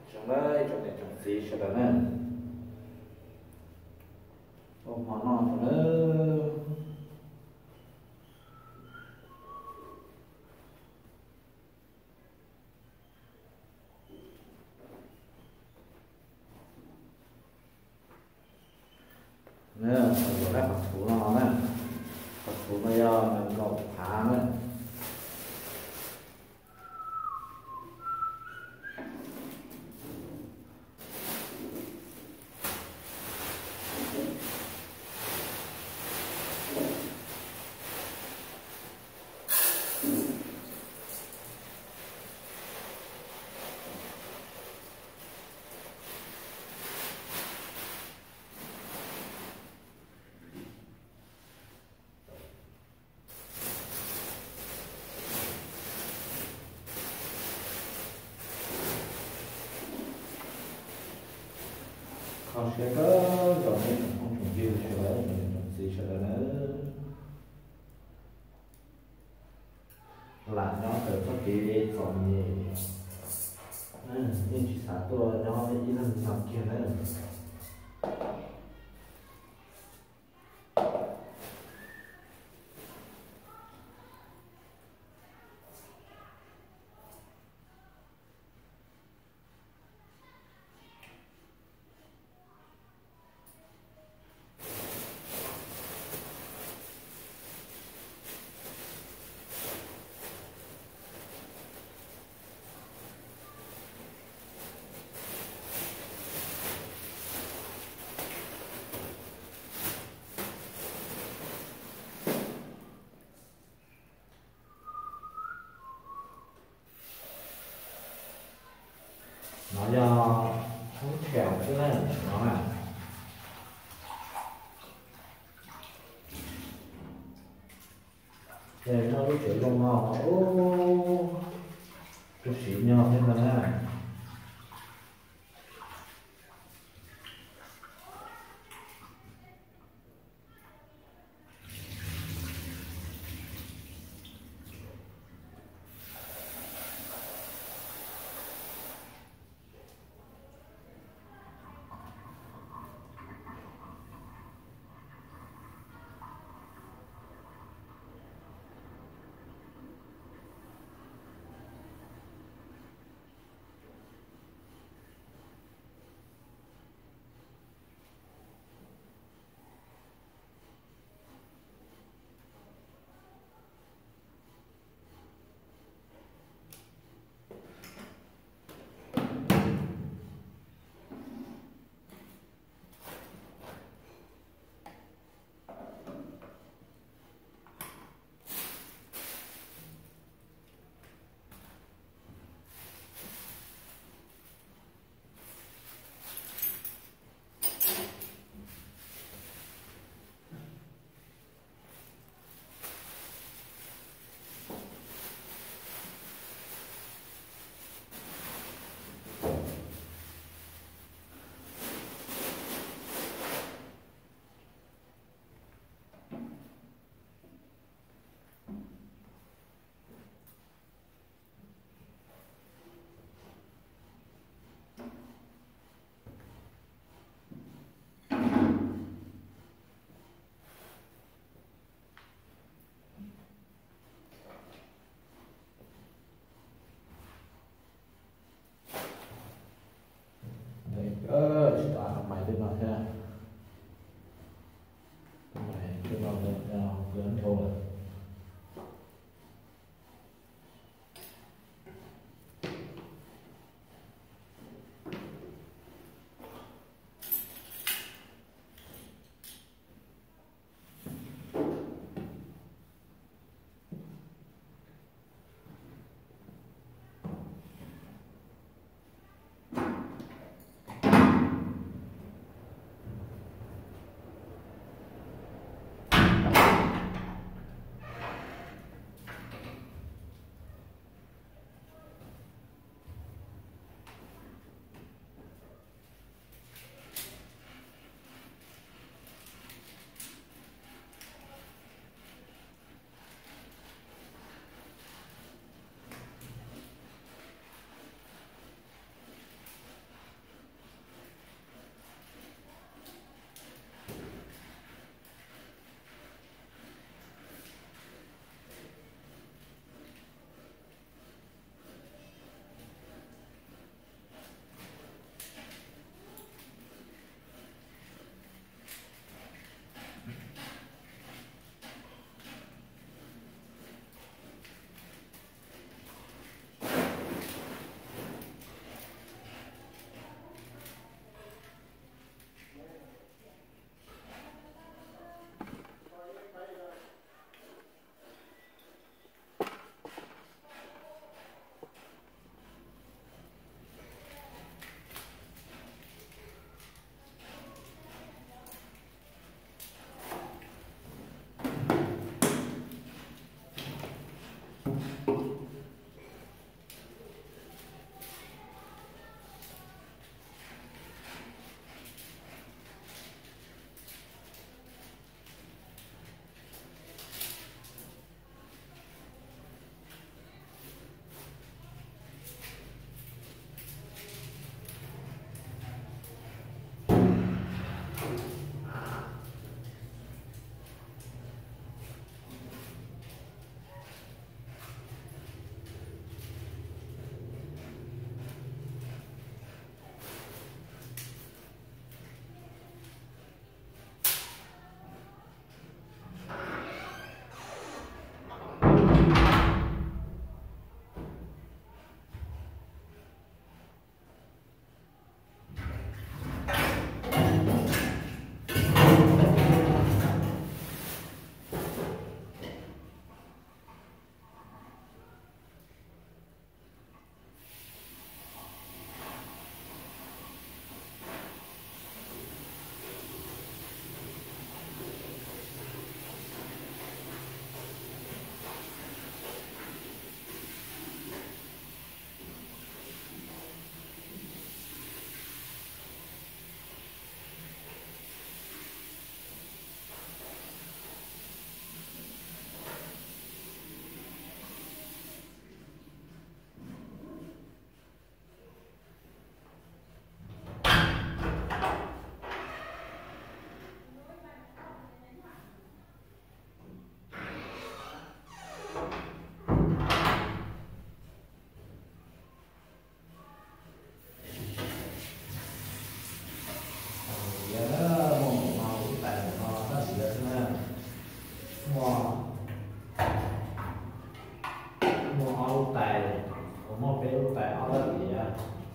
trong đây trong này trong gì cho đó nè ôm họ non cho nữa nè rồi đó mặt thủ nó nè mặt thủ bây giờ mình còn thả nữa con sẽ có rồi mình không trồng dưa cho đó mình trồng gì cho đó nữa là nó từ có kỳ còn gì nhưng chỉ xả tua nó đi làm sao kia nữa nó do không khéo chứ này nó là để nó cái chuyện lông mò ô chút xíu nhau thế mà nè start mày đi mà ha mày cứ vào được gần thôi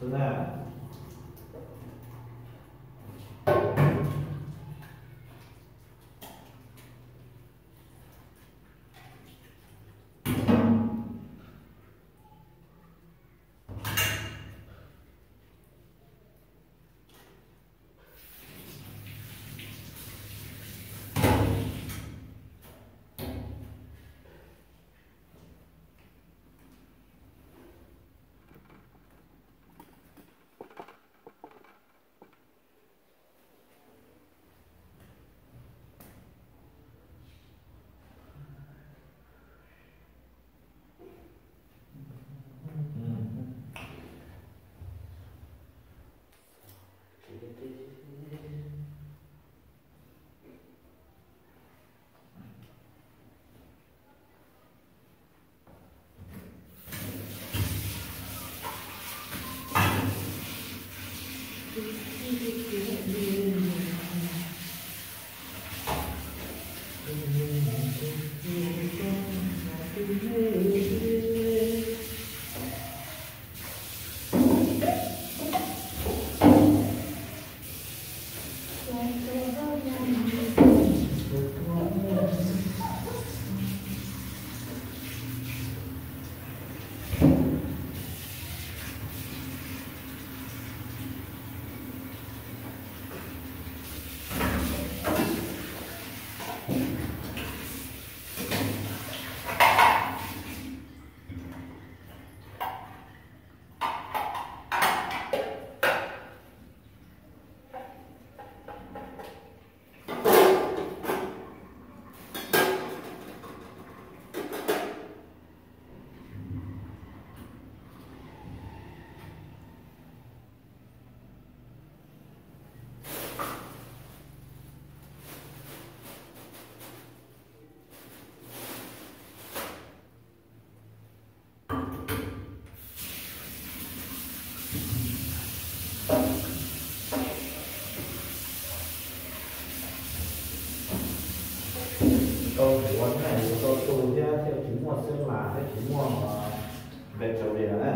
真的。Câu thì quán này của câu tu chứ theo chữ mua xương là theo chữ mua mà về chủ đề đấy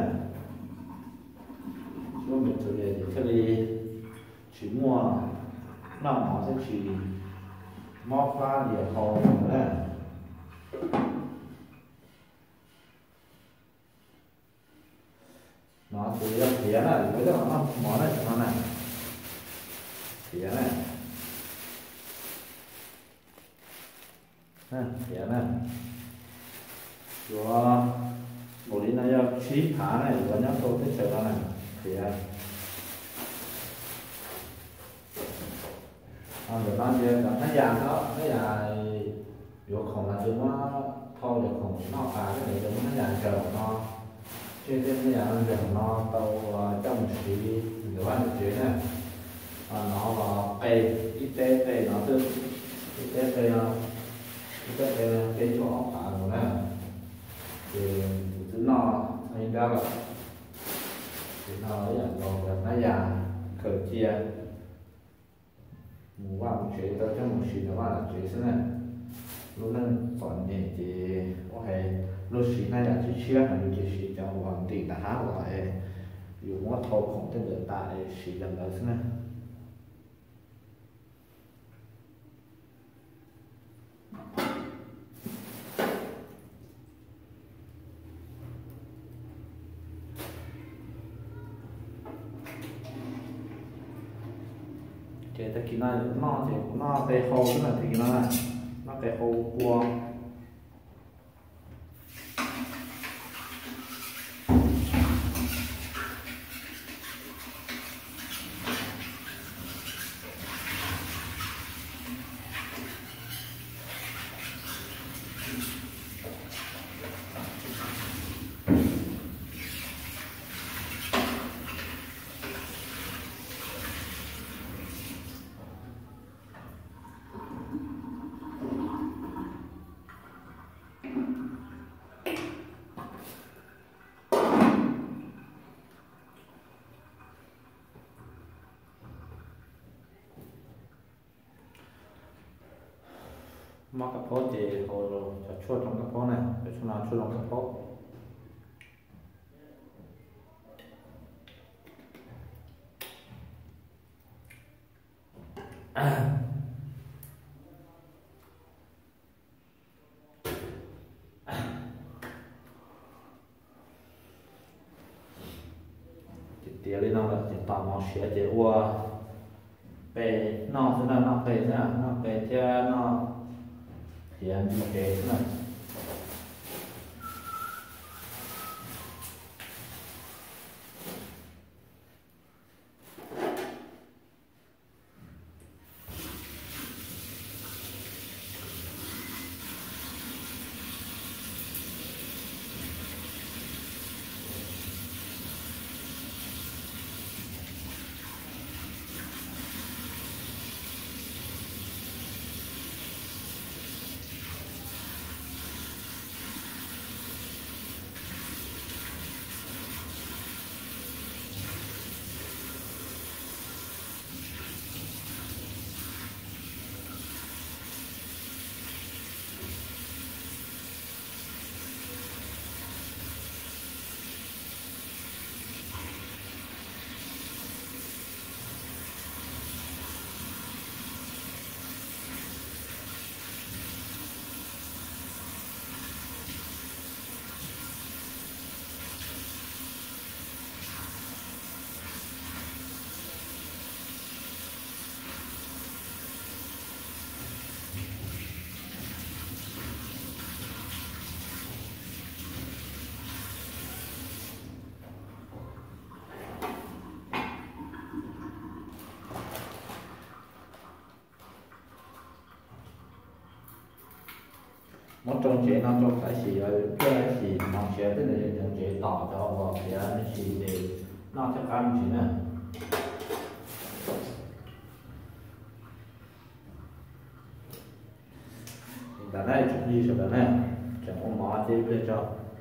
lúc về chủ đề thì cái đi chữ mua nó họ sẽ chỉ móc pha địa hồ đấy nó chủ yếu phía này với nó món này nó này phía này phía này rồi một đi này trí thả này và nhắc tôi thích chờ này phía rồi nó như là cái dàn đó cái dàn vô khổng là chúng nó thôi được khổng nó phá cái này chúng nó dàn chờ nó trên cái dàn được nó tàu trong một chỉ nửa ăn một chuyến này nó là pay ít tế pay nó tương ít tế pay cái chỗ phá rồi nè thì chúng nó anh ra là thì nó ấy là còn là nó dàn khởi chia một vài một chuyện tới trong một chuyện là chuyện thế này lúcนั้นก่อนเนี่ยจีว่าให้รถสีน่าจะเชื่อมันอยู่ที่สีจังหวัดตีนะฮะว่าอยู่ว่าทอของเดินตาสีดำแล้วใช่ไหมเจตกินอะไรนอกเจนอกไปโฮขึ้นมาทีนั้นนอกไปโฮกลัวmắc cái phốt thì hồi cho chua trong cái phốt này để cho nó chua trong cái phốt tía lên nó là chỉ tỏ nó sẽ chỉ qua về nó sẽ là nó về thế nào nó về cho nó hiện đi về thế này một trong chế nó trong cái gì cái gì nó chế tức là những chế tỏ cho vào cái gì để nó chắc ăn chỉ nè tại đây chụp đi rồi đó nè chẳng có mỏ gì bây giờ